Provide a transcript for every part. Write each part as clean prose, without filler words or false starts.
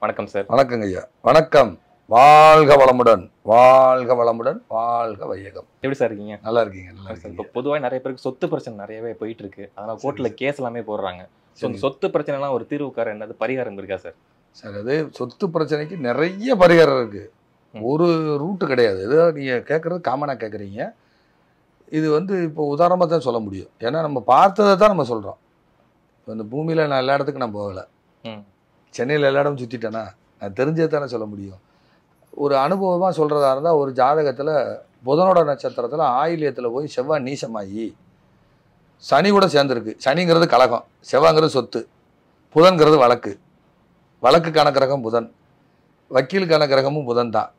வணக்கம் சார். வணக்கங்க ஐயா. வணக்கம். வாழ்க வளமுடன், வாழ்க வளமுடன், வாழ்க வையகம். எப்படி சார் இருக்கீங்க? நல்லா இருக்கீங்க, நல்லா சார், இருக்கீங்க. இப்போ பொதுவாக நிறைய பேருக்கு சொத்து பிரச்சனை நிறையவே போயிட்டு இருக்கு. அதனால கோர்ட்ல கேஸ் எல்லாமே போடுறாங்க. ஸோ சரி. இந்த சொத்து பிரச்சனைலாம் ஒரு தீர்வுக்கார என்னது பரிகாரம் இருக்கா சார்? சார், அது சொத்து பிரச்சனைக்கு நிறைய பரிகாரம் இருக்கு. ஒரு ரூட்டு கிடையாது. ஏதாவது நீங்கள் கேட்குறது காமனாக கேட்குறீங்க. இது இப்போ உதாரணமாக தான் சொல்ல முடியும். ஏன்னா நம்ம பார்த்ததை தான் நம்ம சொல்கிறோம். இந்த பூமியில் நான் எல்லா இடத்துக்கும் நான் போகலை. சென்னையில் எல்லா இடமும் சுற்றிட்டேன்னா நான் தெரிஞ்சதை தானே சொல்ல முடியும். ஒரு அனுபவமாக சொல்கிறதா இருந்தால், ஒரு ஜாதகத்தில் புதனோட நட்சத்திரத்தில் ஆயில்யத்தில் போய் செவ்வாய் நீசமாகி சனி கூட சேர்ந்துருக்கு. சனிங்கிறது கலகம், செவ்வாங்கிறது சொத்து, புதன்கிறது வழக்கு. வழக்குக்கான கிரகம் புதன், வக்கீலுக்கான கிரகமும் புதன் தான்.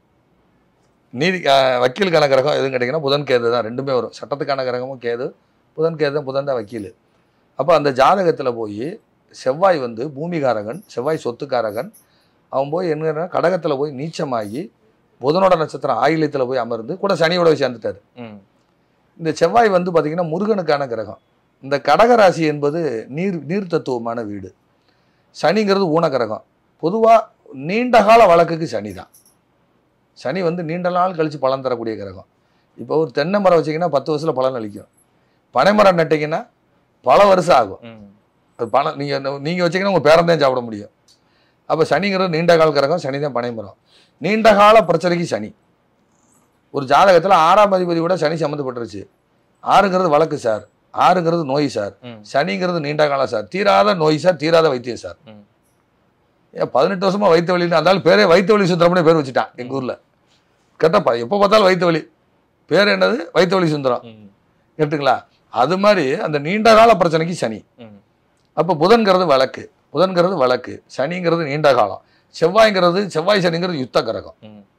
வக்கீலுக்கான கிரகம் எதுவும் கேட்டிங்கன்னா புதன் கேது தான், ரெண்டுமே வரும். சட்டத்துக்கான கிரகமும் கேது, புதன் கேது தான், புதன் தான் வக்கீல். அப்போ அந்த ஜாதகத்தில் போய் செவ்வாய் பூமிகாரகன், செவ்வாய் சொத்துக்காரகன். அவன் போய் என்ன கடகத்தில் போய் நீச்சமாகி புதனோட நட்சத்திரம் ஆயில்யத்தில் போய் அமர்ந்து கூட சனியோட சேர்ந்துட்டார். இந்த செவ்வாய் பார்த்திங்கன்னா முருகனுக்கான கிரகம். இந்த கடகராசி என்பது நீர் தத்துவமான வீடு. சனிங்கிறது ஊன கிரகம். பொதுவாக நீண்ட கால வழக்குக்கு சனி தான். சனி நீண்ட நாள் கழித்து பலன் தரக்கூடிய கிரகம். இப்போ ஒரு தென்னை மரம் வச்சிங்கன்னா 10 வருஷத்தில் பலன் அளிக்கும். பனைமரம் நட்டிங்கன்னா பல வருஷம் ஆகும். அது பணம் நீங்கள் வச்சிங்கன்னா உங்கள் பேரன் சாப்பிட முடியும். அப்போ சனிங்கிறது நீண்ட கால கிரகம், சனி தான் பனைமரம். நீண்ட கால பிரச்சனைக்கு சனி. ஒரு ஜாதகத்தில் 6ஆம் அதிபதி கூட சனி சம்மந்தப்பட்டுருச்சு. 6ங்கிறது வழக்கு சார், 6ங்கிறது நோய் சார், சனிங்கிறது நீண்ட காலம் சார், தீராத நோய் சார், தீராத வைத்தியம் சார். ஏன் 18 வருஷமா வயிற்று வலின்னு அந்த பேரே வயிற்று வலி சுந்தரம்னு பேர் வச்சுட்டான் எங்கள் ஊரில். கேட்டப்பா எப்போ பார்த்தாலும் வயிற்று வலி, பேர் என்னது? வயிற்று வலி சுந்தரம். கேட்டுங்களா? அது மாதிரி அந்த நீண்ட கால பிரச்சனைக்கு சனி. அப்போ புதன்கிறது வழக்கு, புதன்கிறது வழக்கு, சனிங்கிறது நீண்ட காலம், செவ்வாய் சனிங்கிறது யுத்த கிரகம்.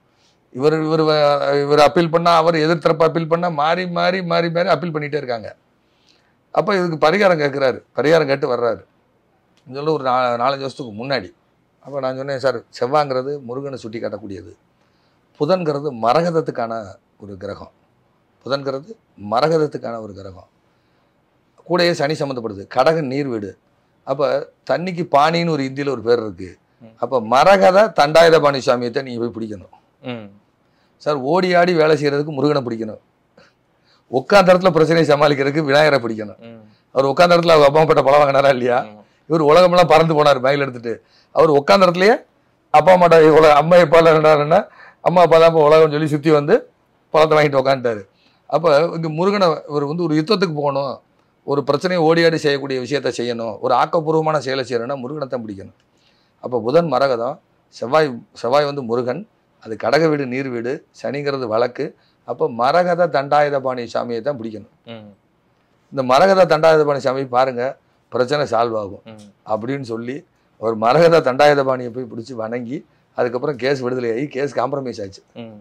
இவர் அப்பீல் பண்ணால் அவர் எதிர்த்தரப்பு அப்பீல் பண்ணால் மாறி மாறி மாறி மாறி அப்பீல் பண்ணிகிட்டே இருக்காங்க. அப்போ இதுக்கு பரிகாரம் கேட்குறாரு. பரிகாரம் கேட்டு வர்றாரு. சொல்ல ஒரு 4-5 வருஷத்துக்கு முன்னாடி. அப்போ நான் சொன்னேன், சார் செவ்வாங்கிறது முருகனை சுட்டி காட்டக்கூடியது, புதன்கிறது மரகதத்துக்கான ஒரு கிரகம், புதன்கிறது மரகதத்துக்கான ஒரு கிரகம், கூடயே சனி சம்மந்தப்படுது. கடகன் நீர் வீடு. அப்போ தண்ணிக்கு பாணின்னு ஒரு இந்தியில் ஒரு பேர் இருக்குது. அப்போ மரகத தண்டாயுதபாணி சுவாமியத்தை நீங்கள் போய் பிடிக்கணும் சார். ஓடி ஆடி வேலை செய்கிறதுக்கு முருகனை பிடிக்கணும். உட்காந்த இடத்துல பிரச்சனையை சமாளிக்கிறதுக்கு விநாயகரை பிடிக்கணும். அவர் உட்காந்த இடத்துல அவர் அப்பா அம்மாட்ட பழம் வாங்கினாரா இல்லையா? இவர் உலகமெல்லாம் பறந்து போனார் மயில் எடுத்துட்டு. அவர் உட்காந்த இடத்துலையே அப்பா அம்மாட்ட அம்மா எப்பா இல்லைன்னா அம்மா அப்பா தான் உலகம் சொல்லி சுற்றி பழத்தை வாங்கிட்டு உட்காந்துட்டாரு. அப்போ இங்கே முருகனை இவர் ஒரு யுத்தத்துக்கு போகணும், ஒரு பிரச்சனையை ஓடியாடி செய்யக்கூடிய விஷயத்த செய்யணும், ஒரு ஆக்கப்பூர்வமான செயலை செய்யணும்னா முருகனைத்தான் பிடிக்கணும். அப்போ புதன் மரகதம், செவ்வாய் முருகன், அது கடக வீடு நீர் வீடு, சனிங்கிறது வழக்கு. அப்போ மரகத தண்டாயுதபாணி சாமியை தான் பிடிக்கணும். இந்த மரகத தண்டாயுதபாணி சாமி பாருங்கள் பிரச்சனை சால்வ் ஆகும் அப்படின்னு சொல்லி ஒரு மரகத தண்டாயுதபாணியை போய் பிடிச்சி வணங்கி அதுக்கப்புறம் கேஸ் விடுதலையாகி கேஸ் காம்ப்ரமைஸ் ஆச்சு.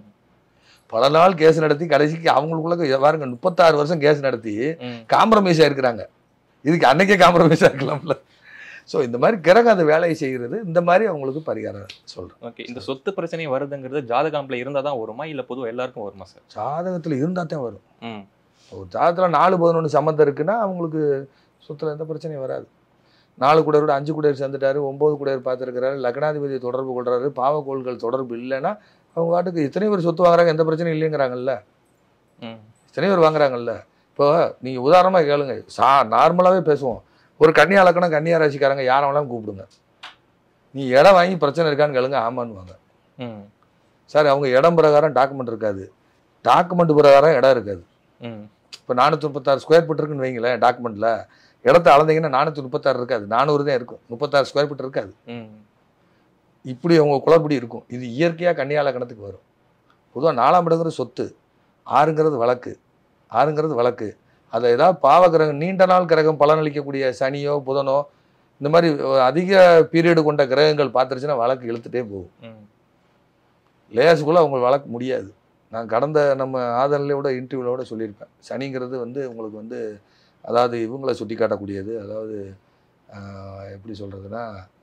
பல நாள் கேஸ் நடத்தி கடைசிக்கு அவங்களுக்குள்ள பாருங்க 36 வருஷம் கேஸ் நடத்தி காம்ப்ரமைஸ் ஆயிருக்கிறாங்க. இதுக்கு அன்னைக்கே காம்ப்ரமைஸ் ஆயிருக்கலாம்ல. ஸோ இந்த மாதிரி கிரகம் அந்த வேலையை செய்கிறது. இந்த மாதிரி அவங்களுக்கு பரிகாரம் சொல்கிறேன். ஓகே, இந்த சொத்து பிரச்சனை வருதுங்கிறது ஜாதகத்தில் இருந்தால் தான் வருமா, இல்லை பொதுவாக எல்லாருக்கும் வருமா சார்? ஜாதகத்தில் இருந்தால் தான் வரும். ஒரு ஜாதகத்தில் 4-11 சம்மந்தம் இருக்குன்னா அவங்களுக்கு சொத்தில் எந்த பிரச்சனையும் வராது. 4 கூடையோட 5 கூடையர் சேர்ந்துட்டாரு, 9 கூடையர் பார்த்துருக்கிறாரு, லக்னாதிபதியை தொடர்பு கொள்றாரு, பாவக்கோள்கள் தொடர்பு இல்லைன்னா அவங்க வாட்டுக்கு இத்தனை பேர் சொத்து வாங்குறாங்க, எந்த பிரச்சனையும் இல்லைங்கிறாங்கல்ல. இத்தனை பேர் வாங்குறாங்கல்ல. இப்போ நீங்கள் உதாரணமாக கேளுங்க, நார்மலாகவே பேசுவோம். ஒரு கன்னியா லக்னம் கன்னியா ராசிக்காரங்க யாரை வேணாலும் கூப்பிடுங்க, நீ இடம் வாங்கி பிரச்சனை இருக்கான்னு கேளுங்க, ஆமான்னு வாங்க. சார் அவங்க இடம் பிரகாரம் டாக்குமெண்ட் இருக்காது, டாக்குமெண்ட் பிரகாரம் இடம் இருக்காது. இப்போ 436 ஸ்கொயர் ஃபீட் இருக்குன்னு வைங்களேன், டாக்குமெண்ட்டில் இடத்த அளந்தீங்கன்னா 436 இருக்காது, 400 தான் இருக்கும், 36 ஸ்கொயர் ஃபீட் இருக்காது. இப்படி அவங்க குளறுபடி இருக்கும். இது இயற்கையாக கன்னியா லக்னத்துக்கு வரும். பொதுவாக 4ஆம் இடங்கிறது சொத்து, 6ங்கிறது வழக்கு. அதை ஏதாவது பாவ கிரகம், நீண்ட நாள் கிரகம் பலனளிக்கக்கூடிய சனியோ புதனோ இந்த மாதிரி அதிக பீரியடு கொண்ட கிரகங்கள் பார்த்துருச்சுன்னா வழக்கு இழுத்துட்டே போகும். லேஸுக்குள்ளே அவங்க வழக்கு முடியாது. நான் கடந்த நம்ம ஆதரலையோட இன்டர்வியூவோட சொல்லியிருப்பேன். சனிங்கிறது உங்களுக்கு அதாவது இவங்களை சுட்டி காட்டக்கூடியது, அதாவது எப்படி சொல்கிறதுனா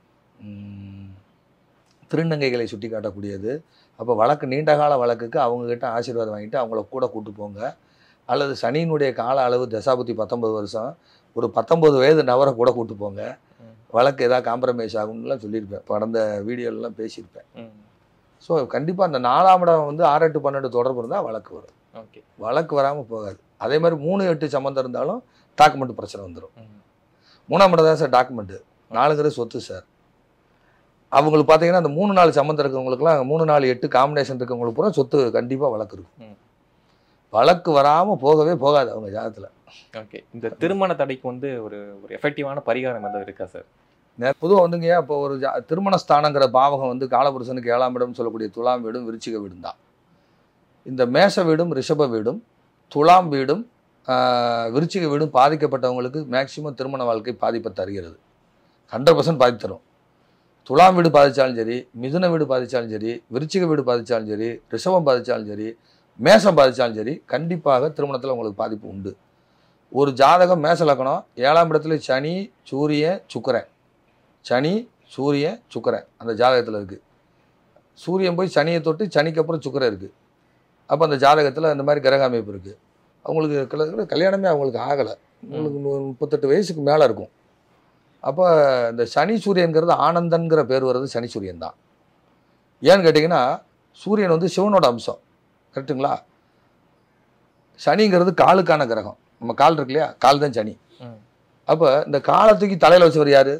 திருநங்கைகளை சுட்டி காட்டக்கூடியது. அப்போ வழக்கு நீண்ட கால வழக்குக்கு அவங்கக்கிட்ட ஆசீர்வாதம் வாங்கிட்டு அவங்கள கூட கூட்டு போங்க. அல்லது சனியினுடைய கால அளவு தசாபுத்தி 19 வருஷம், ஒரு 19 வயது நபரை கூட கூட்டு போங்க. வழக்கு ஏதாவது காம்ப்ரமைஸ் ஆகும்னுலாம் சொல்லியிருப்பேன், கடந்த வீடியோலாம் பேசியிருப்பேன். ஸோ கண்டிப்பாக அந்த 4ஆம் இடம் வந்து 6, 8, 12 தொடர்பு இருந்தால் வழக்கு வரும். ஓகே, வழக்கு வராமல் போகாது. அதே மாதிரி 3, 8 சம்மந்தம் இருந்தாலும் டாக்குமெண்ட் பிரச்சனை வந்துடும். 3ஆம் இடம் தான் சார் டாக்குமெண்ட்டு, 4ங்கிறது சொத்து சார். அவங்களுக்கு பார்த்தீங்கன்னா அந்த 3, 4 சம்மந்தம் இருக்கிறவங்களுக்குலாம் 3, 4, 8 காம்பினேஷன் இருக்கவங்களுக்கு பூரா சொத்து கண்டிப்பாக வழக்கு இருக்கும். வழக்கு வராமல் போகவே போகாது அவங்க ஜாதகத்தில். ஓகே, இந்த திருமண தடைக்கு வந்து ஒரு எஃபெக்டிவான பரிகாரம் எதாவது இருக்கா சார்? பொதுவாக வந்துங்க, இப்போ ஒரு திருமண ஸ்தானங்கிற பாவகம் வந்து காலபுருஷனுக்கு 7ஆம் இடம் சொல்லக்கூடிய துலாம் வீடும் விருச்சிக வீடும் தான். இந்த மேஷ வீடும் ரிஷப வீடும் துலாம் வீடும் விருச்சிக வீடும் பாதிக்கப்பட்டவங்களுக்கு மேக்சிமம் திருமண வாழ்க்கை பாதிப்பை தருகிறது. 100% பாதிப்பு தரும். துலாம் வீடு பாதித்தாலும் சரி, மிதுன வீடு பாதித்தாலும் சரி, விருச்சிக வீடு பாதித்தாலும் சரி, ரிஷபம் பாதித்தாலும் சரி, மேஷம் பாதித்தாலும் சரி, கண்டிப்பாக திருமணத்தில் உங்களுக்கு பாதிப்பு உண்டு. ஒரு ஜாதகம் மேஷ லக்னம் 7ஆம் இடத்துல சனி சூரியன் சுக்கிரன், சனி சூரியன் சுக்கிரன் அந்த ஜாதகத்தில் இருக்குது. சூரியன் போய் சனியை தொட்டு சனிக்கு அப்புறம் சுக்கிரன் இருக்குது. அப்போ அந்த ஜாதகத்தில் இந்த மாதிரி கிரக அமைப்பு இருக்குது. அவங்களுக்கு கல்யாணமே அவங்களுக்கு ஆகலை. உங்களுக்கு 38 வயசுக்கு மேலே இருக்கும். அப்போ இந்த சனி சூரியன்கிறது ஆனந்தன்கிற பேர் வர்றது சனி சூரியன் தான். ஏன்னு கேட்டிங்கன்னா சூரியன் வந்து சிவனோட அம்சம், கரெக்டுங்களா? சனிங்கிறது காலுக்கான கிரகம். நம்ம கால் இருக்கு இல்லையா, கால் தான் சனி. அப்போ இந்த காலத்துக்கு தலையில் வச்சவர் யார்?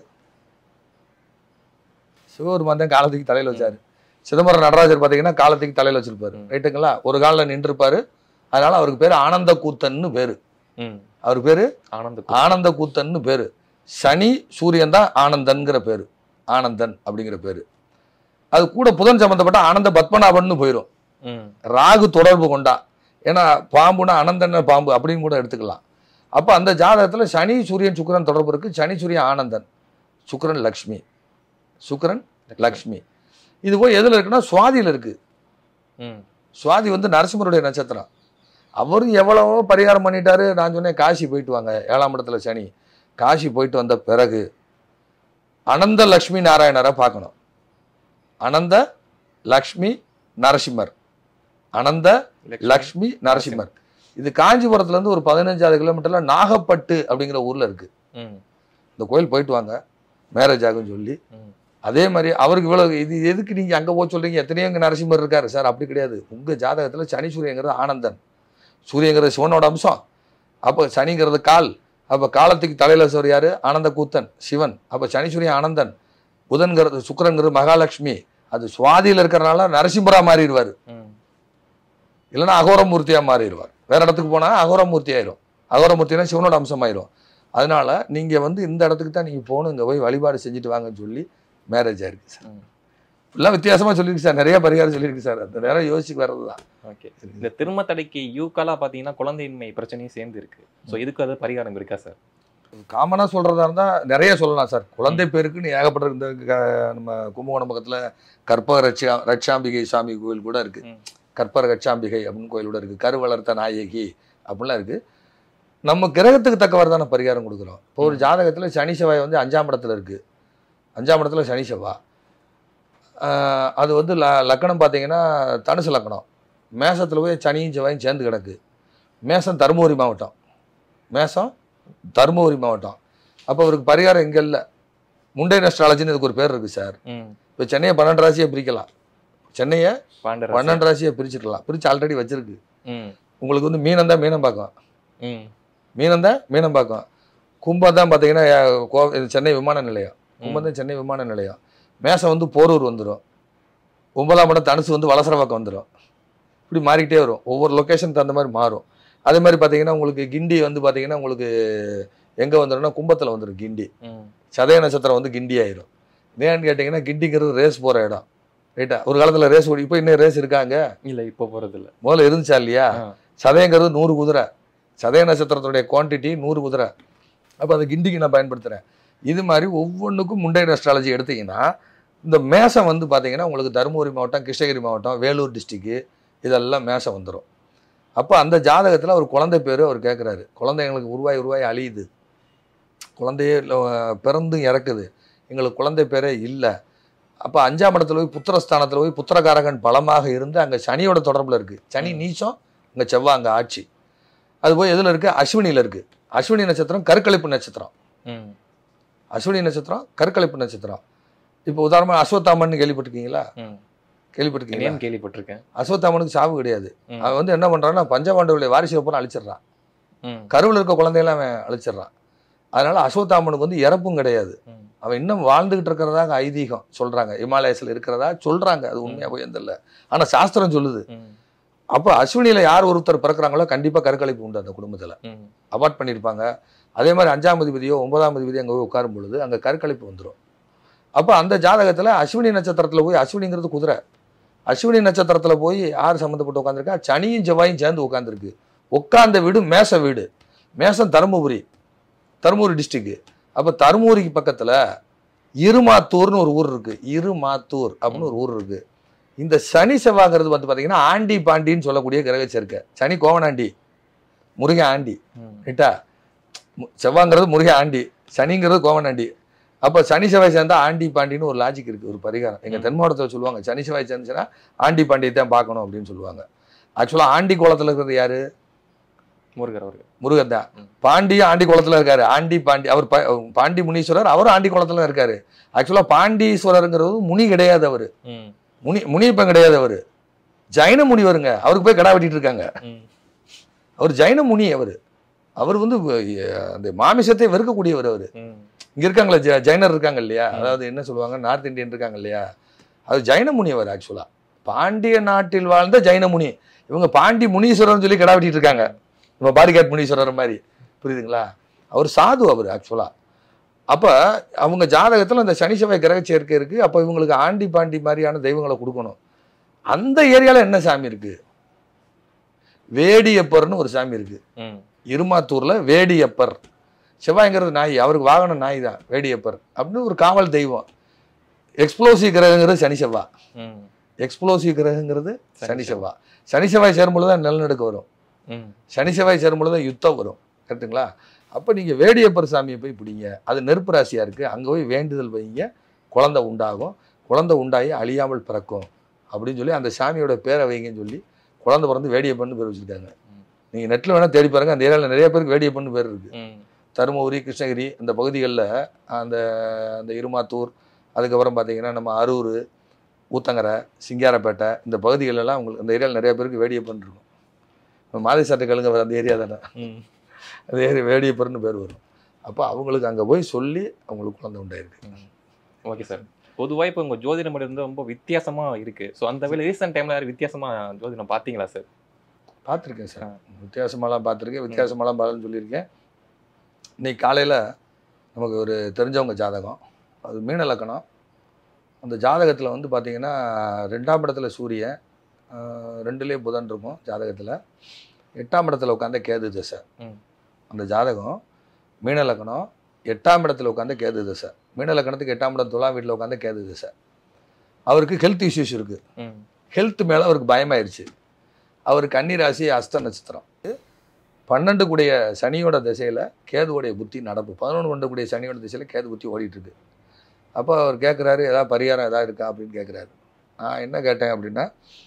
சிவபெருமான் தான் காலத்துக்கு தலையில் வச்சார். சிதம்பரம் நடராஜர் பார்த்தீங்கன்னா காலத்துக்கு தலையில் வச்சிருப்பாரு, ரைட்டுங்களா? ஒரு காலில் நின்றுருப்பாரு. அதனால அவருக்கு பேர் ஆனந்த கூத்தன்னு பேர். அவர் பேர் ஆனந்த கூத்தன்னு பேர். சனி சூரியன் தான் ஆனந்தன்கிற பேர், ஆனந்தன் அப்படிங்கிற பேர். அது கூட புதன் சம்பந்தப்பட்ட ஆனந்த பத்மநாபன்னு போயிடும், ராகு தொடர்பு கொண்டா. ஏன்னா பாம்புனா அனந்தன் பாம்பு அப்படின்னு கூட எடுத்துக்கலாம். அப்போ அந்த ஜாதகத்தில் சனி சூரியன் சுக்கிரன் தொடர்பு இருக்குது. சனி சூரியன் ஆனந்தன், சுக்கிரன் லக்ஷ்மி, சுக்கிரன் லக்ஷ்மி. இது போய் எதில் இருக்குன்னா சுவாதியில் இருக்குது. சுவாதி வந்து நரசிம்மருடைய நட்சத்திரம். அவரும் எவ்வளவோ பரிகாரம் பண்ணிட்டாரு. நான் சொன்னேன் காசி போயிட்டு வாங்க, 7ஆம் இடத்துல சனி. காசி போயிட்டு வந்த பிறகு அனந்த லக்ஷ்மி நாராயணரை பார்க்கணும். அனந்த லக்ஷ்மி நரசிம்மர், அனந்த லக்ஷ்மி நரசிம்மர். இது காஞ்சிபுரத்துலேருந்து ஒரு 15 கிலோமீட்டர்ல நாகப்பட்டு அப்படிங்கிற ஊரில் இருக்குது. இந்த கோயில் போயிட்டு வாங்க, மேரேஜ் ஆகுன்னு சொல்லி. அதே மாதிரி அவருக்கு இவ்வளோ இது எதுக்கு நீங்கள் அங்கே போய் சொல்கிறீங்க? எத்தனையோ இங்கே நரசிம்மர் இருக்காரு சார். அப்படி கிடையாது. உங்கள் ஜாதகத்தில் சனி சூரியங்கிறது ஆனந்தன், சூரியங்கிறது சிவனோட அம்சம். அப்போ சனிங்கிறது கால். அப்போ காலத்துக்கு தலையில் வச்சவர் யார்? ஆனந்த கூத்தன், சிவன். அப்போ சனி சூரியன் ஆனந்தன். புதன்கிறது சுக்கிரங்கிறது மகாலட்சுமி. அது சுவாதியில் இருக்கிறனால நரசிம்மரா மாறிடுவார், இல்லைன்னா அகோரமூர்த்தியாக மாறிடுவார். வேற இடத்துக்கு போனால் அகோரமூர்த்தி ஆயிரும். அகோரமூர்த்தினா சிவனோட அம்சம் ஆயிரும். அதனால நீங்கள் வந்து இந்த இடத்துக்கு தான் நீங்கள் போகணும், இங்கே போய் வழிபாடு செஞ்சுட்டு வாங்கன்னு சொல்லி மேரேஜ் ஆயிருக்கு சார். எல்லாம் வித்தியாசமாக சொல்லியிருக்கு சார், நிறைய பரிகாரம் சொல்லியிருக்கு சார். அந்த நேரம் யோசிச்சு வர்றது தான். ஓகே, இந்த திருமண தடைக்கு யூக்காலாக பார்த்தீங்கன்னா குழந்தையின்மை பிரச்சனையும் சேர்ந்து இருக்கு. ஸோ இதுக்கு அது பரிகாரம் இருக்கா சார்? காமனாக சொல்கிறதா இருந்தால் நிறைய சொல்லலாம் சார். குழந்தை பேருக்குன்னு ஏகப்பட்ட இந்த நம்ம கும்பகோணம் பக்கத்தில் கற்பக ரட்சாம்பிகை சாமி கோயில் கூட இருக்குது. கற்பக ரட்சாம்பிகை அப்படின்னு கோயில் கூட இருக்குது. கரு வளர்த்த நாயகி அப்படிலாம் இருக்குது. நம்ம கிரகத்துக்கு தக்கவாறு தானே பரிகாரம் கொடுக்குறோம். இப்போ ஒரு ஜாதகத்தில் சனி செவ்வாய் வந்து 5ஆம் இடத்துல இருக்குது. 5ஆம் இடத்துல சனி செவ்வாய். அது வந்து லக்கணம் பார்த்தீங்கன்னா தனுசு லக்கணம். மேசத்தில் போய் சனியும் செவ்வாயும் சேர்ந்து கிடக்கு. மேசம் தருமபுரி மாவட்டம், மேசம் தருமபுரி மாவட்டம். அப்போ அவருக்கு பரிகாரம் இங்கே இல்லை. முண்டை அஸ்ட்ராலஜின்னு இதுக்கு ஒரு பேர் இருக்குது சார். இப்போ சென்னையை 12 ராசியை பிரிக்கலாம். சென்னையை 12 ராசியை பிரிச்சுக்கலாம். பிரித்து ஆல்ரெடி வச்சிருக்கு. உங்களுக்கு வந்து மீனம் தான் மீனம் பார்க்கும், மீனம் தான் மீனம் பார்க்கும். கும்பம் தான் பார்த்தீங்கன்னா சென்னை விமான நிலையம், கும்பம் தான் சென்னை விமான நிலையம். மேசம் வந்து போரூர் வந்துடும். 9ஆம் இடம் தனுசு வந்து வலசரவாக்கம் வந்துடும். இப்படி மாறிக்கிட்டே வரும். ஒவ்வொரு லொக்கேஷனுக்கு தகுந்த மாதிரி மாறும். அதே மாதிரி பார்த்தீங்கன்னா உங்களுக்கு கிண்டி வந்து பார்த்தீங்கன்னா உங்களுக்கு எங்கே வந்துடும்னா கும்பத்தில் வந்துடும் கிண்டி. சதய நட்சத்திரம் வந்து கிண்டி ஆயிரும். ஏன்னு கேட்டிங்கன்னா கிண்டிங்கிறது ரேஸ் போகிற இடம், ரைட்டா? ஒரு காலத்தில் ரேஸ் ஓடி, இப்போ இன்னும் ரேஸ் இருக்காங்க இல்லை, இப்போ போகிறது இல்லை. முதல்ல இருந்துச்சா இல்லையா? சதயங்கிறது 100 குதிரை. சதய நட்சத்திரத்துடைய குவான்டிட்டி 100 குதிரை. அப்போ அந்த கிண்டிக்கு நான் பயன்படுத்துகிறேன். இது மாதிரி ஒவ்வொன்றுக்கும் முண்டை அஸ்ட்ராலஜி எடுத்திங்கன்னா இந்த மேசம் வந்து பார்த்தீங்கன்னா உங்களுக்கு தருமபுரி மாவட்டம், கிருஷ்ணகிரி மாவட்டம், வேலூர் டிஸ்ட்ரிக்கு இதெல்லாம் மேசம் வந்துடும். அப்போ அந்த ஜாதகத்தில் அவர் குழந்தை பேர் அவர் கேட்குறாரு. குழந்தை எங்களுக்கு உருவாய் அழியுது, குழந்தையே பிறந்தும் இறக்குது, எங்களுக்கு குழந்தை பேரே இல்லை. அப்போ 5ஆம் இடத்துல போய் புத்திரஸ்தானத்தில் போய் புத்திரகாரகன் பலமாக இருந்து அங்கே சனியோட தொடர்பில் இருக்குது. சனி நீச்சம், அங்கே செவ்வாய் அங்கே ஆட்சி. அது போய் எதில் இருக்குது? அஸ்வினியில் இருக்குது. அஸ்வினி நட்சத்திரம் கருக்கலைப்பு நட்சத்திரம். அஸ்வினி நட்சத்திரம் கருக்கலைப்பு நட்சத்திரம். இப்போ உதாரணமாக அஸ்வத்தாமன் கேள்விப்பட்டிருக்கீங்களா? கேள்விப்பட்டிருக்கீங்க? கேள்விப்பட்டிருக்கேன். அஸ்வத்தாமனுக்கு சாவு கிடையாது. அவன் வந்து என்ன பண்றான்னா பஞ்சபாண்டவருடைய வாரிசு பூரா அழிச்சிடறான். கருவில் இருக்க குழந்தையெல்லாம் அவன் அழிச்சிடறான். அதனால அஸ்வத்தாமனுக்கு வந்து இறப்பும் கிடையாது. அவன் இன்னும் வாழ்ந்துகிட்டு இருக்கிறதாக ஐதீகம் சொல்றாங்க. இமாலயஸ்ல இருக்கிறதா சொல்றாங்க. அது உண்மையா போய் தெரியல. ஆனா சாஸ்திரம் சொல்லுது. அப்போ அஸ்வினியில யார் ஒருத்தர் பிறக்கிறாங்களோ கண்டிப்பா கருக்கலைப்பு உண்டு அந்த குடும்பத்துல. அவாய்ட் பண்ணியிருப்பாங்க. அதே மாதிரி 5ஆம் அதிபதியோ 9ஆம் அதிபதியோ அங்கே போய் உட்காரும் பொழுது அங்கே கருக்கலைப்பு வந்துடும். அப்போ அந்த ஜாதகத்தில் அஸ்வினி நட்சத்திரத்தில் போய், அஸ்வினிங்கிறது குதிரை, அஸ்வினி நட்சத்திரத்தில் போய் யார் சம்மந்தப்பட்டு உட்காந்துருக்கா? சனியும் செவ்வாயும் சேர்ந்து உட்காந்துருக்கு. உட்காந்த வீடு மேச வீடு. மேசம் தருமபுரி டிஸ்ட்ரிக்ட். அப்போ தருமபுரிக்கு பக்கத்தில் இருமாத்தூர்னு ஒரு ஊர் இருக்கு. இருமாத்தூர் அப்படின்னு ஒரு ஊர் இருக்கு. இந்த சனி செவ்வாங்கிறது வந்து பார்த்தீங்கன்னா ஆண்டி பாண்டின்னு சொல்லக்கூடிய கிரக சேர்க்கை. சனி கோவனாண்டி, முருகன் ஆண்டி, ரைட்டா? செவ்வாங்கிறது முருகன் ஆண்டி, சனிங்கிறது கோவனாண்டி. அப்போ சனி செவ்வாய் சேர்ந்தா ஆண்டி பாண்டின்னு ஒரு லாஜிக் இருக்கு, ஒரு பரிகாரம். எங்க தென் மாவட்டத்தில் சொல்லுவாங்க, சனி செவ்வாய் சேர்ந்துச்சுன்னா ஆண்டி பாண்டியை தான் பார்க்கணும் அப்படின்னு சொல்லுவாங்க. ஆக்சுவலாக ஆண்டி கோலத்தில் இருக்கிறது யாரு? முருகன் தான். பாண்டியும் ஆண்டி கோலத்தில் இருக்காரு. ஆண்டி பாண்டி, அவர் பாண்டி முனீஸ்வரர், அவரும் ஆண்டி கோலத்தில் இருக்காரு. ஆக்சுவலாக பாண்டீஸ்வரருங்கிறது முனி கிடையாது. அவரு முனியப்பன் கிடையாது. அவரு ஜைன முனி வருங்க. அவருக்கு போய் கடா வெட்டிட்டு இருக்காங்க. அவர் ஜைன முனி. அவர் வந்து அந்த மாமிசத்தை வெறுக்கக்கூடியவர். அவரு இங்க இருக்காங்களா ஜைனர் இருக்காங்க இல்லையா, அதாவது என்ன சொல்லுவாங்க, நார்த் இந்தியன் இருக்காங்க இல்லையா, அது ஜைன முனி. அவர் ஆக்சுவலா பாண்டிய நாட்டில் வாழ்ந்த ஜைன முனி. இவங்க பாண்டி முனீஸ்வரர்னு சொல்லி கடா வெட்டிட்டு இருக்காங்க. நம்ம பாரிகாட் முனீஸ்வரர் மாதிரி, புரியுதுங்களா? அவர் சாது அவர் ஆக்சுவலா. அப்ப அவங்க ஜாதகத்துல அந்த சனி செவ்வாய் கிரக சேர்க்கை இருக்கு. அப்ப இவங்களுக்கு ஆண்டி பாண்டி மாதிரியான தெய்வங்களை கொடுக்கணும். அந்த ஏரியால என்ன சாமி இருக்கு? வேடியப்பர்னு ஒரு சாமி இருக்கு. இருமாத்தூர்ல வேடியப்பர். செவ்வாய்ங்கிறது நாய், அவருக்கு வாகனம் நாய் தான். வேடியப்பர் அப்படின்னு ஒரு காவல் தெய்வம். எக்ஸ்ப்ளோசிவ் கிரகங்கிறது சனி செவ்வாய். எக்ஸ்ப்ளோசிவ் கிரகங்கிறது சனி செவ்வாய். சனி செவ்வாய் சேரும்பொழுதுதான் நிலநடுக்கம் வரும். சனி செவ்வாய் சேரும்பொழுதுதான் யுத்தம் வரும். கரெக்டுங்களா? அப்போ நீங்கள் வேடியப்பர் சாமியை போய் பிடிங்க. அது நெருப்பு ராசியாக இருக்குது. அங்கே போய் வேண்டுதல் வைங்க, குழந்தை உண்டாகும். குழந்தை உண்டாகி அழியாமல் பிறக்கும் அப்படின்னு சொல்லி அந்த சாமியோட பேரை வைங்கன்னு சொல்லி குழந்தை பிறந்து வேடியப்பன்னு பேர் வச்சுருக்காங்க. நீங்கள் நெட்டில் வேணால் தேடி பாருங்கள். அந்த ஏரியாவில் நிறைய பேருக்கு வேடியப்பன்னு பேர் இருக்குது. தருமபுரி, கிருஷ்ணகிரி அந்த பகுதிகளில், அந்த அந்த இருமாத்தூர், அதுக்கப்புறம் பார்த்தீங்கன்னா நம்ம அரூர், ஊத்தங்கரை, சிங்காரப்பேட்டை இந்த பகுதிகளெல்லாம் உங்களுக்கு அந்த ஏரியாவில் நிறைய பேருக்கு வேடியப்பன் இருக்கும். இப்போ மாதிரி சட்டை கழுங்க அந்த ஏரியா தானே, அந்த ஏரியா வேடியப்பர்னு பேர் வரும். அப்போ அவங்களுக்கு அங்கே போய் சொல்லி அவங்களுக்கு குழந்தை உண்டாயிருக்கு. Okay sir. பொதுவாக இப்போ உங்கள் ஜோதிடம் வந்து ரொம்ப வித்தியாசமாக இருக்குது. ஸோ அந்த வேலை ரீசெண்ட் டைமில் யாரும் வித்தியாசமாக ஜோதிடம் பார்த்தீங்களா சார்? பார்த்துருக்கேன் சார். வித்தியாசமாலாம் பார்த்துருக்கேன். வித்தியாசமாலாம் பார்த்துன்னு சொல்லியிருக்கேன். இன்னைக்கு காலையில் நமக்கு ஒரு தெரிஞ்சவங்க ஜாதகம், அது மீன லக்கணம். அந்த ஜாதகத்தில் வந்து பார்த்திங்கன்னா 2ஆம் இடத்துல சூரியன், 2லேயே புதன் இருக்கும் ஜாதகத்தில். 8ஆம் இடத்துல உட்காந்த கேது தசை. அந்த ஜாதகம் மீன லக்கணம், 8ஆம் இடத்துல உட்காந்த கேது தசை. மீன லக்கணத்துக்கு 8ஆம் இடம் துலாம் வீட்டில் உட்காந்த கேது தசை. அவருக்கு ஹெல்த் இஷ்யூஸ் இருக்குது. ஹெல்த் மேலே அவருக்கு பயமாயிருச்சு. அவர் கன்னி ராசி, அஸ்த நட்சத்திரம். 12 கூடிய சனியோட திசையில் கேதுவோடைய புத்தி நடப்பு. 11 கூடிய சனியோட திசையில் கேது புத்தி ஓடிட்டுருக்கு. அப்போ அவர் கேட்குறாரு, ஏதாவது பரிகாரம் எதாவது இருக்கா அப்படின்னு கேட்குறாரு. நான் என்ன கேட்டேன் அப்படின்னா,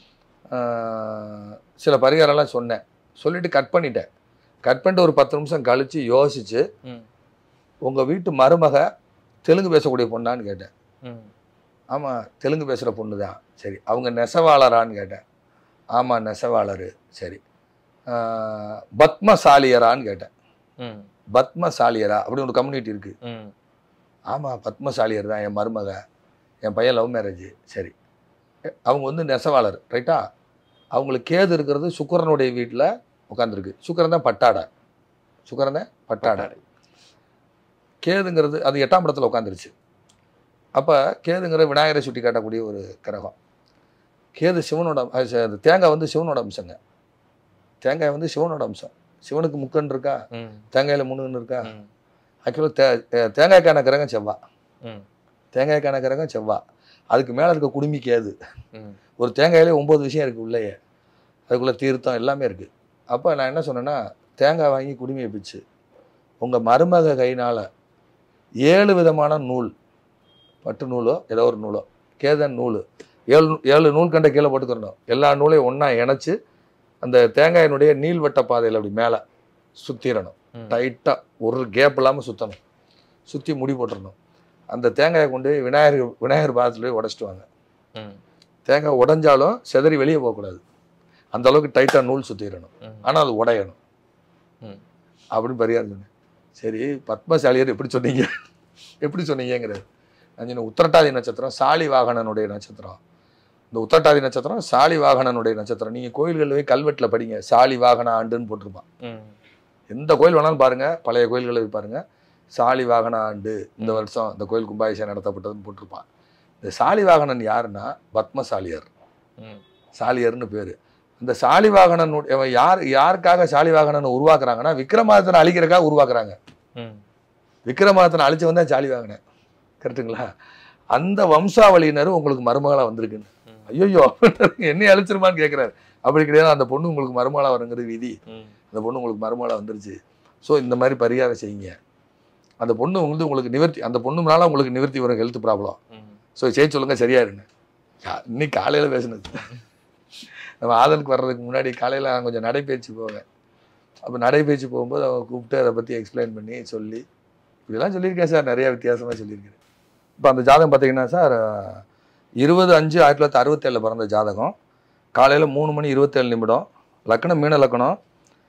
சில பரிகாரம்லாம் சொன்னேன். சொல்லிவிட்டு கட் பண்ணிட்டேன். கட் பண்ணிட்டு ஒரு 10 நிமிஷம் கழித்து யோசித்து, உங்கள் வீட்டு மருமக தெலுங்கு பேசக்கூடிய பொண்ணான்னு கேட்டேன். ஆமாம், தெலுங்கு பேசுகிற பொண்ணு தான். சரி, அவங்க நெசவாளரான்னு கேட்டேன். ஆமாம், நெசவாளர். சரி, பத்மசாலியரான்னு கேட்டேன். பத்மசாலியரா அப்படின்னு ஒரு கம்யூனிட்டி இருக்கு. ஆமாம், பத்மசாலியர் தான் என் மருமக, என் பையன் லவ் மேரேஜ். சரி, அவங்க வந்து நெசவாளர், ரைட்டா? அவங்களுக்கு கேது இருக்கிறது சுக்கிரனுடைய வீட்டில் உட்காந்துருக்கு. சுக்கிரன் தான் பட்டாடை. சுக்கிரன் தான் பட்டாடை. கேதுங்கிறது அது 8ஆம் இடத்துல உட்காந்துருச்சு. அப்போ கேதுங்கிற விநாயகரை சுட்டி காட்டக்கூடிய ஒரு கிரகம். கேது சிவனோட, தேங்காய் வந்து சிவனோட அம்சங்க. தேங்காய் வந்து சிவனோட அம்சம். சிவனுக்கு முக்கன்னு இருக்கா, தேங்காயில் 3 இருக்கா. ஆக்சுவலாக தேங்காய்க்கான கிரகம் செவ்வாய். தேங்காய்க்கான கிரகம் செவ்வாய். அதுக்கு மேலே இருக்க குடுமி கேது. ஒரு தேங்காயிலே 9 விஷயம் இருக்குது உள்ளேயே. அதுக்குள்ளே தீர்த்தம் எல்லாமே இருக்குது. அப்போ நான் என்ன சொன்னேன்னா, தேங்காய் வாங்கி குடுமியை பிச்சு உங்கள் மருமக கையினால் 7 விதமான நூல், பட்டு நூலோ ஏதோ ஒரு நூலோ, கேதன் நூல், 7 நூல் கண்டை கீழே போட்டுக்கிறணும். எல்லா நூலையும் ஒன்றா இணைச்சி அந்த தேங்காயினுடைய நீள்வட்ட பாதையில் அப்படி மேலே சுற்றிடணும். டைட்டாக ஒரு கேப் இல்லாமல் சுற்றணும். சுற்றி முடி போட்டுடணும். அந்த தேங்காயை கொண்டு விநாயகர் பாதத்துல போய் உடைச்சிட்டு வாங்க. தேங்காய் உடைஞ்சாலும் செதறி வெளியே போகக்கூடாது, அந்த அளவுக்கு டைட்டாக நூல் சுற்றிடணும், ஆனால் அது உடையணும் அப்படின்னு பரிகாரம் சொன்னேன். சரி பத்மசாலியர் எப்படி சொன்னீங்கிறாரு. நான் சொன்னேன் உத்திரட்டாதி நட்சத்திரம் சாலி வாகனனுடைய நட்சத்திரம். இந்த உத்திரட்டாதி நட்சத்திரம் சாலி வாகனனுடைய நட்சத்திரம். நீங்கள் கோயில்களில் போய் கல்வெட்டில் படிங்க, சாலி வாகன ஆண்டுன்னு போட்டிருப்பான். எந்த கோயில் வேணாலும் பாருங்க, பழைய கோயில்களை போய் பாருங்க, சாலி வாகன ஆண்டு இந்த வருஷம் இந்த கோயில் கும்பாபிஷேகம் நடத்தப்பட்டதுன்னு போட்டிருப்பான். இந்த சாலி வாகனன் யாருன்னா பத்மசாலியர், சாலியர்னு பேரு. இந்த சாலி வாகனன் யாருக்காக சாலி வாகனன் உருவாக்குறாங்கன்னா விக்ரமாதித்தனை அழிக்கிறக்காக உருவாக்குறாங்க. விக்ரமாதித்தனை அழிச்சு வந்தா சாலி வாகனன், கரெக்டுங்களா? அந்த வம்சாவளியினர் உங்களுக்கு மருமகளா வந்திருக்குன்னு. ஐயோ என்னை அழிச்சிருமான்னு கேட்கிறாரு. அப்படி கிடையாது, அந்த பொண்ணு உங்களுக்கு மருமகளா வருங்கிறது விதி. அந்த பொண்ணு உங்களுக்கு மருமகளா வந்துருச்சு. ஸோ இந்த மாதிரி பரிகாரம் செய்யுங்க. அந்த பொண்ணு வந்து உங்களுக்கு நிவர்த்தி, அந்த பொண்ணுனால உங்களுக்கு நிவர்த்தி வரும் ஹெல்த் ப்ராப்ளம். ஸோ செய்ய சொல்லுங்க, சரியா இருங்க. இன்னைக்கு காலையில் பேசுனது. நம்ம ஆதனுக்கு வர்றதுக்கு முன்னாடி காலையில் நான் கொஞ்சம் நடைபயிற்சி போவேன். அப்போ நடைபயிற்சி போகும்போது அவங்க கூப்பிட்டு அதை பற்றி எக்ஸ்பிளைன் பண்ணி சொல்லி இதெல்லாம் சொல்லியிருக்கேன் சார், நிறையா வித்தியாசமாக சொல்லியிருக்கேன். இப்போ அந்த ஜாதகம் பார்த்தீங்கன்னா சார் 20/5/1967 பிறந்த ஜாதகம். காலையில் 3:27 லக்னம் மீன லக்னம்.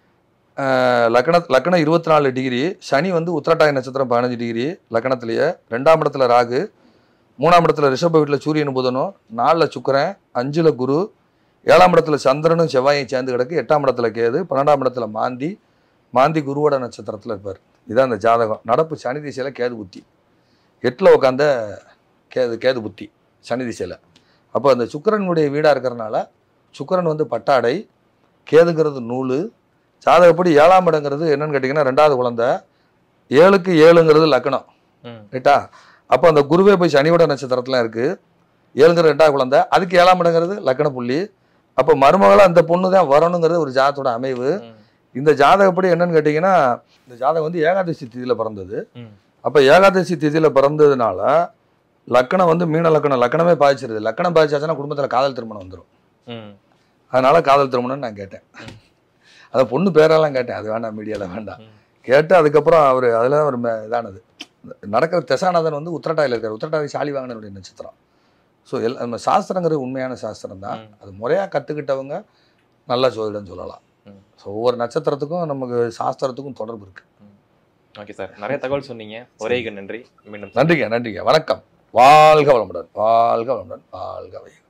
லக்னம் 24 டிகிரி. சனி வந்து உத்திரட்டாதி நட்சத்திரம் 15 டிகிரி லக்னத்திலேயே. 2ஆம் இடத்துல ராகு, 3ஆம் இடத்துல ரிஷப வீட்டில் சூரியன் புதனும், 4ல் சுக்கிரன், 5ல் குரு, 7ஆம் இடத்துல சந்திரனும் செவ்வாயும் சேர்ந்து கிடக்கு, 8ஆம் இடத்துல கேது, 12ஆம் இடத்துல மாந்தி குருவோட நட்சத்திரத்தில் இருப்பார். இதான் அந்த ஜாதகம். நடப்பு சனி திசையில் கேது புத்தி, 8ல் உட்காந்த கேது புத்தி சனி திசையில். அப்போ அந்த சுக்கிரனுடைய வீடாக இருக்கிறனால சுக்கிரன் வந்து பட்டாடை, கேதுங்கிறது நூல். ஜாதகப்படி 7ஆம் இடங்கிறது என்னன்னு கேட்டிங்கன்னா 2வது குழந்தை, 7க்கு 7ங்கிறது லக்னம், ரைட்டா? அப்போ அந்த குருவே போய் சனியோட நட்சத்திரத்தில் இருக்குது. 7ங்கிற 2வது குழந்தை, அதுக்கு 7ஆம் இடங்கிறது லக்ன புள்ளி. அப்போ மருமகளாக அந்த பொண்ணு தான் வரணுங்கிறது ஒரு ஜாதகத்தோட அமைவு. இந்த ஜாதகப்படி என்னன்னு கேட்டிங்கன்னா இந்த ஜாதகம் வந்து ஏகாதசி திதியில் பிறந்தது. அப்போ ஏகாதசி திதியில் பிறந்ததுனால லக்னம் வந்து மீன லக்னம், லக்னமே பாதிச்சிருது. லக்னம் பாதிச்சாச்சுன்னா குடும்பத்தில் காதல் திருமணம் வந்துடும். அதனால காதல் திருமணம்னு நான் கேட்டேன். அதை பொண்ணு பேரெல்லாம் கேட்டேன், அது வேண்டாம் மீடியாவில் வேண்டாம் கேட்டு. அதுக்கப்புறம் அவர் அதில் ஒரு இதானது நடக்கிற தசாநாதன் வந்து உத்திரட்டாதியில் இருக்கார். உத்திரட்டாதி சாலி வாகனனுடைய நட்சத்திரம். ஸோ நம்ம சாஸ்திரங்கிறது உண்மையான சாஸ்திரம் தான். அது முறையாக கற்றுக்கிட்டவங்க நல்லா ஜோதிடம் சொல்லலாம். ஸோ ஒவ்வொரு நட்சத்திரத்துக்கும் நமக்கு சாஸ்திரத்துக்கும் தொடர்பு இருக்கு. ஓகே சார், நிறைய தகவல் சொன்னீங்க. ஒரே நன்றி. மீண்டும் நன்றிங்க. வணக்கம். வாழ்க வளமுடன், வாழ்க வளமுடன், வாழ்க வையகம்.